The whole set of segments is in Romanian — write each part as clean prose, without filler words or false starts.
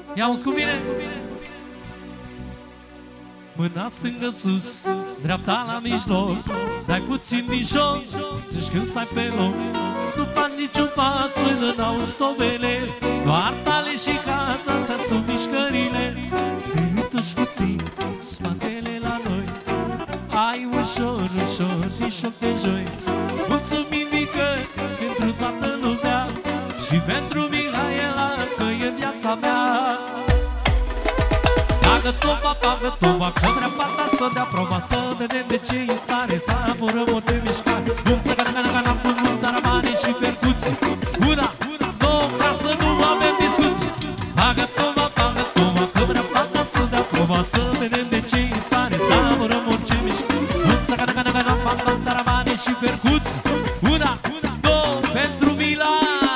Ia-uzi cu mine. Mâna stângă sus, dreapta la mijloc, dai puțin din joc, deci când stai pe loc. Nu fac niciun pas, până n-auzi tobele, doar tale și casa, astea sunt mișcările. Întuși puțin spatele la noi, ai ușor, ușor, nișoc de joi. Mulțumim mică pentru toată lumea și pentru Mihaela, că e viața mea. Bagă tova, că vrea fata să dea proba, să vedem de ce e stare, să amurăm orice mișcare. Bum, să gana, bum, taramane și percuții. Una, două, ca să nu avem discuții. Bagă tova, că vrea fata să dea proba, să vedem de ce e stare, să amurăm orice mișcare. Bum, să gana, bum, taramane și percuții. Una, două, pentru Mila.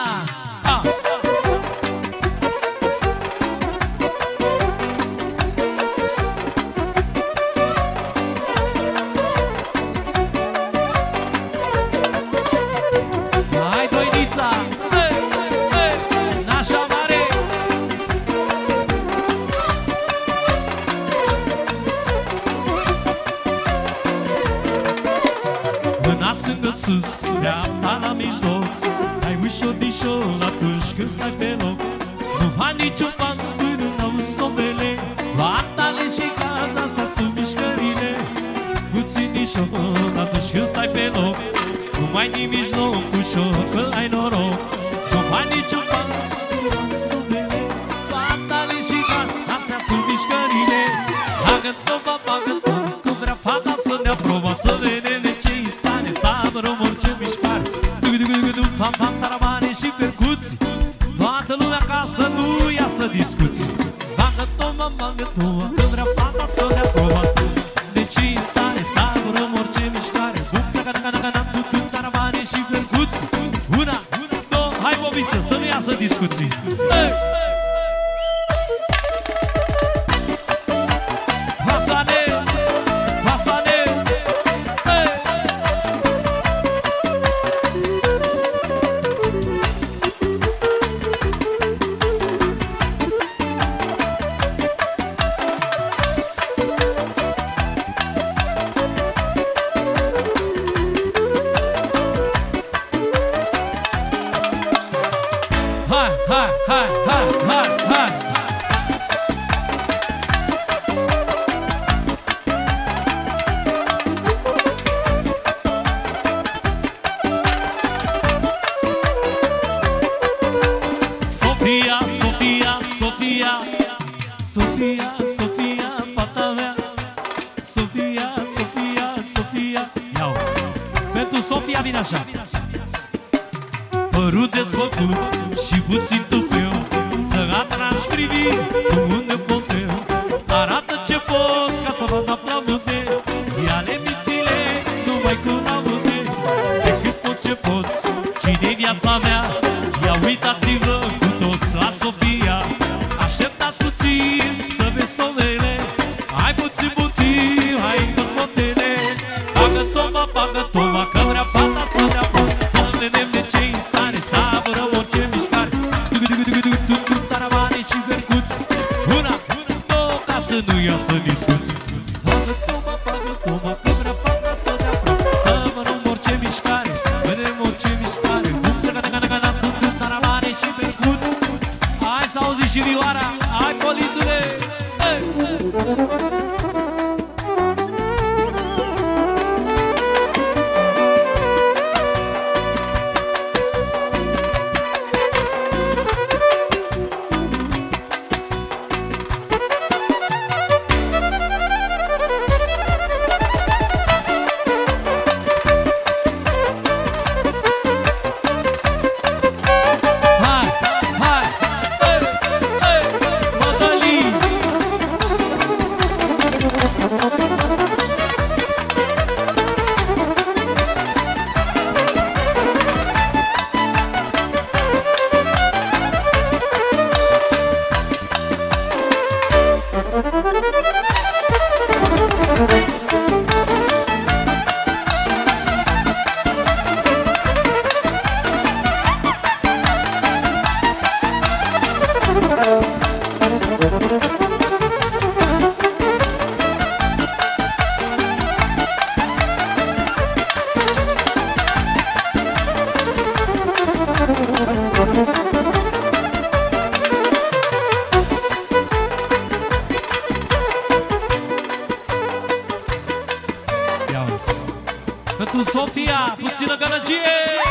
Stângă sus, dreapta la mijloc, ai ușor dișor atunci când stai pe loc. Nu fac niciun pas până n-auzi tobele, doar tale și casa, astea sunt mișcările. Puțin dișor atunci când stai pe loc, nu mai nimici loc, ușor că ai noroc. Nu fac niciun pas până n-auzi tobele, doar tale și casa, astea sunt mișcările. Bagă tova, că vrea fata să dea proba, să vedem de ce îi stane, să amărăm orice mișcare. Pam, pam, taramane și percuții, toată lumea ca să nu iasă discuții. Bagă tova, că vrea fata să dea proba, de ce îi stane, să amărăm orice mișcare. Bupța, cana, taramane și percuții. Una, două, hai bobiță, să nu iasă discuții. Sofia, fata mea. Sofia. Ia-uzi. Pentru Sofia vine așa. Părul desfăcut și puțin tupeu, să atragi priviri cu un nepoteu. Arată ce poți ca să vă aplaude, ia-le mițile numai cu laude. De cât poți ce poți și de viața mea, ia uitați-vă cu toți la Sofia. Așteptați puțin să vezi tobele, hai puțin, hai toți fotele. Bagă tova, că vrea fata să dea foc, să vedem de ce îi stare, să apărăm orice mișcare. Taramane și percuții. Una, două, ca să nu iasă discuții. Bagă tova, că vrea fata să dea foc, să apărăm orice mișcare, vedem orice mișcare. Taramane și percuții. Hai să auzi și vioara, hai polizule. pentru Sofia, puțină gălăgie.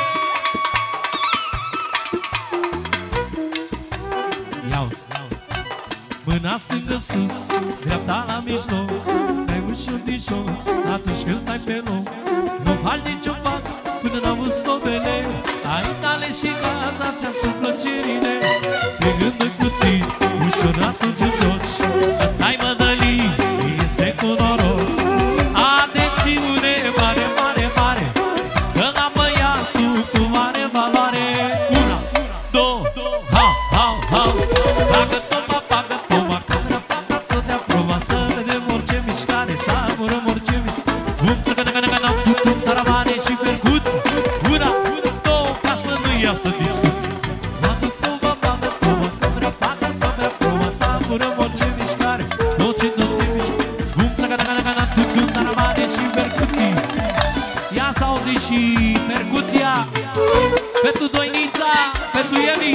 Ia-uzi, mâna stângă sus, dreapta la mijloc, mai ușor, atunci când stai pe loc. Nu faci niciun pas până n-auzi tobele, ai tale și gaz, astea sunt plăcerile. Pe gânduri puțin, ușor atunci îmi joci, ăsta-i Mădălin, este cu noroc. Atențiune mare, mare, mare, că la băiatul cu mare valoare. Una, două, ha, ha, ha, bagă toma, camera fata să dea proba, să vedem orice mișcare, să amurăm orice mișcare. Bum, să gănă, tutum, taramane și percuți. Una, două, ca să nu iasă discuții. Bagă toma, camera fata să dea proba, să amurăm orice mișcare, orice mișcare. Bum, să gănă, tutum, taramane și percuții. Ia să auzi și percuția pentru Doinița, pentru Eli.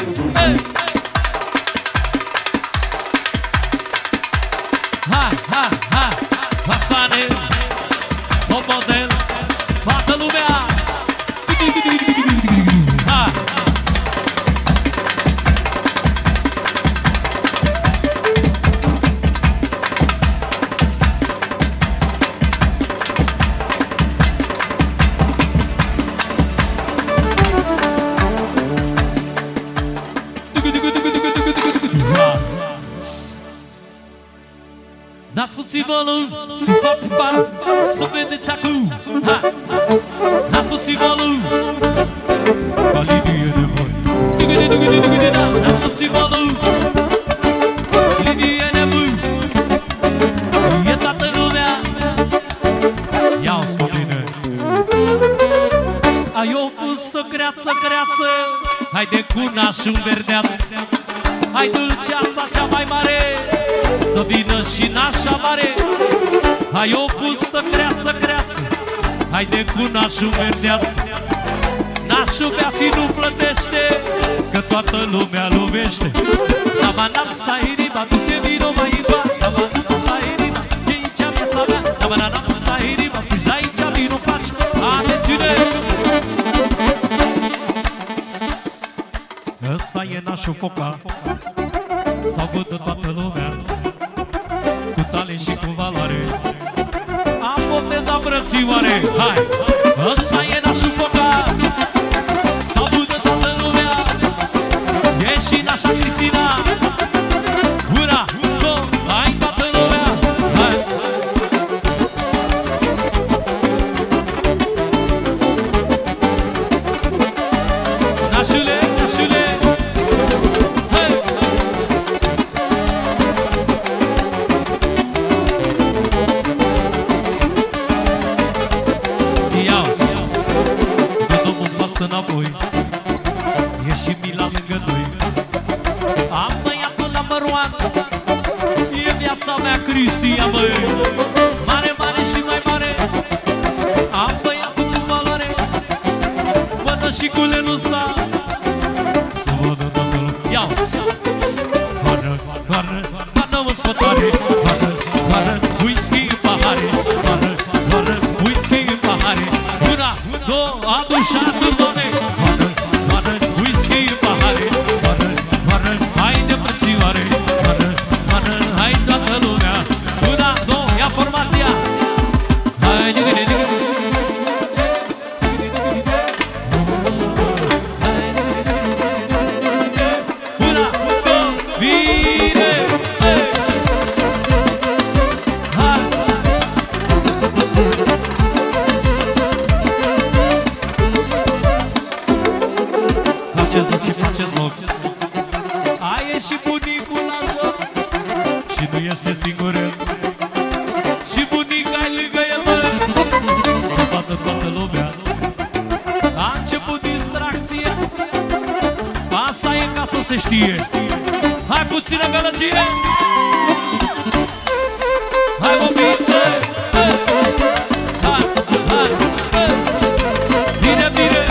Hai, hai, hai, Hasane, top model, toată lumea. Hai. Dați puțin volum, să vedeți acum. Dați puțin volum, ca Lidie de voi. Dați puțin volum, Lidie de voi. E toată lumea. Ia-o-ți cu mine. Ai o fustă greață, greață, haide cu nașul verdeaț. Hai dulceața cea mai mare, să vină și nașa mare. Hai o fustă creață, creață, haide cu nașul verdeaț. Nașul bea fi nu plătește, că toată lumea lovește. Damanam stai riba, du-te vino mai iba. Damanam stai riba, de aici viața mea. Damanam stai riba, fugi de aici vino faci. Atențiune! Ăsta e nașul foca, s-au vădă toată lumea, cu talent și cu valoare. Am botezat frățioare. Hai! Ăsta e nașul foca, s-au vădă toată lumea, e și nașa Cristina. Una, două, hai toată lumea. Hai! Nașule, nașule, înapoi, e și Mila lângă noi. Am băiatul la Măroan, e viața mea Cristia, măi. Mare, mare și mai mare, am băiatul cu valoare. Vădă și cu lenul ăsta, să vădă toată lumea. Ia-o-ți! Vară, vară, vară, mă spătoare. Vară, vară, whisky în pahare. Vară, vară, whisky în pahare. Una, două, adu și adu. Se știe. Hai puțină gălăgie. Hai bobițe. Hai, hai, hai. Bine, bine.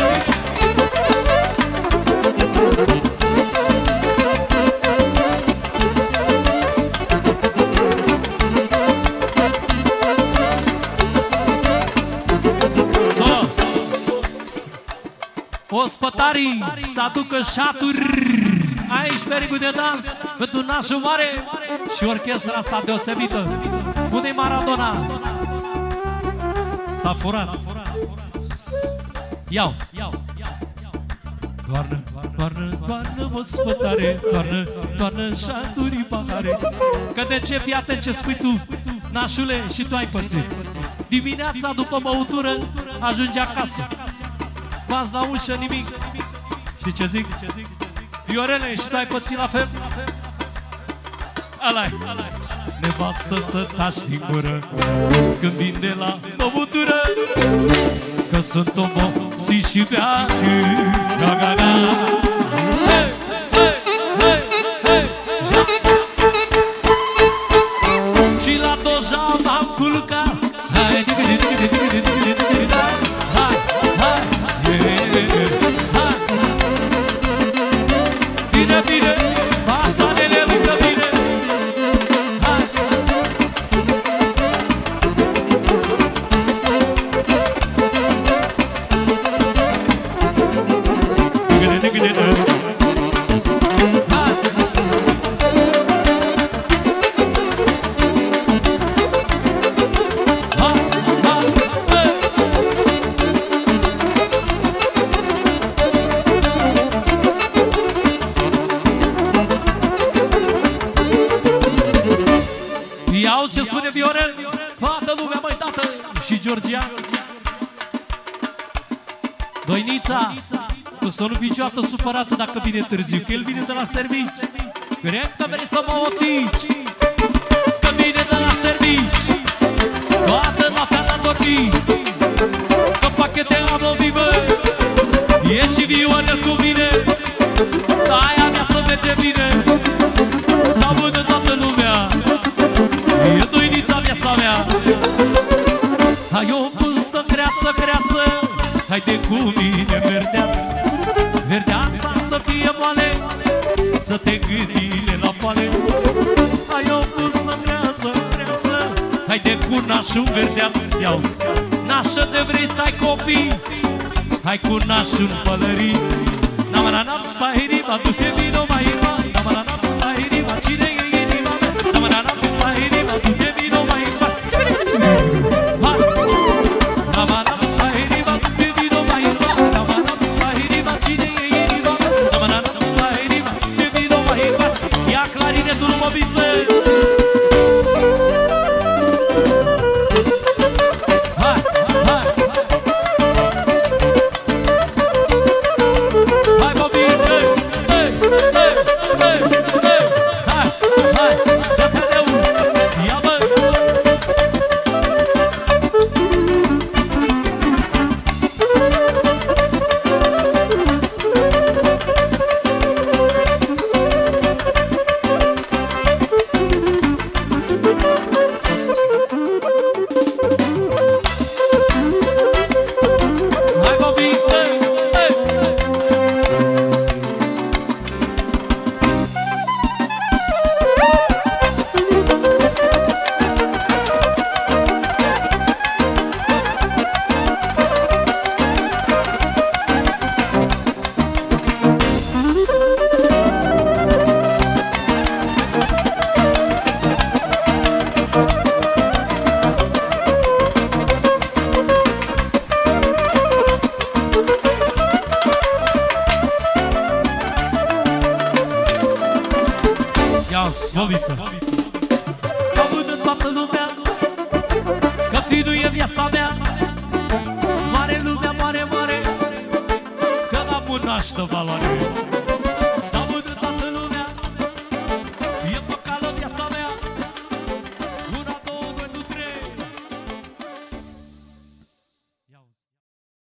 Ospătarii să aducă șaturi aici pe rigul de dans pentru nașul mare și orchestra asta deosebită. Unde-i Maradona? S-a furat. Iau. Toarnă, toarnă, toarnă, ospătare, toarnă, toarnă șaturi pahare. Că de ce, fii atent ce spui tu, nașule, și tu ai pățit. Dimineața după băutură ajunge acasă. V-ați la ușă nimic. Știi ce zic? Viorele, și tu ai pățit la fel? Alai. Nevastă să taci din gură când vin de la băutură, că sunt obosit și beat. Și la doja m-am culcat. Bine, pasanele lângă mine. Iau ce spune Viorel, toată lumea, măi, tată, și Georgian. Doinița, tu să nu fii niciodată supărată dacă vine târziu, că el vine de la servici. Cred că vrei să mă oftici, că vine de la servici. Toată noaptea n-am dormit, că pachete am lovit, băi. E și Viorel cu mine, aia viață merge bine. S-a vândut toată lumea, e Doinița viața mea. Hai o pustă creață, haide cu mine verdeață. Verdeața să fie moale, să te gândile la poale. Hai o pustă creață, haide cu nașul verdeață. Iauzi, nașă de vrei să ai copii, hai cu nașul pălării. Namaranam stai riba, du-te vino mai ima. Namaranam stai riba, cine e inima mea? Namaranam stai riba, du-te vino mai ima. Namaranam stai riba, du-te vino mai ima. Namaranam stai riba, cine e inima mea? Namaranam stai riba, du-te vino mai ima. Ia clarinetul în mobiță. Sloviță. S-a vândut toată lumea, că finul e viața mea. Mare lumea, mare, că la bun naștă valoare.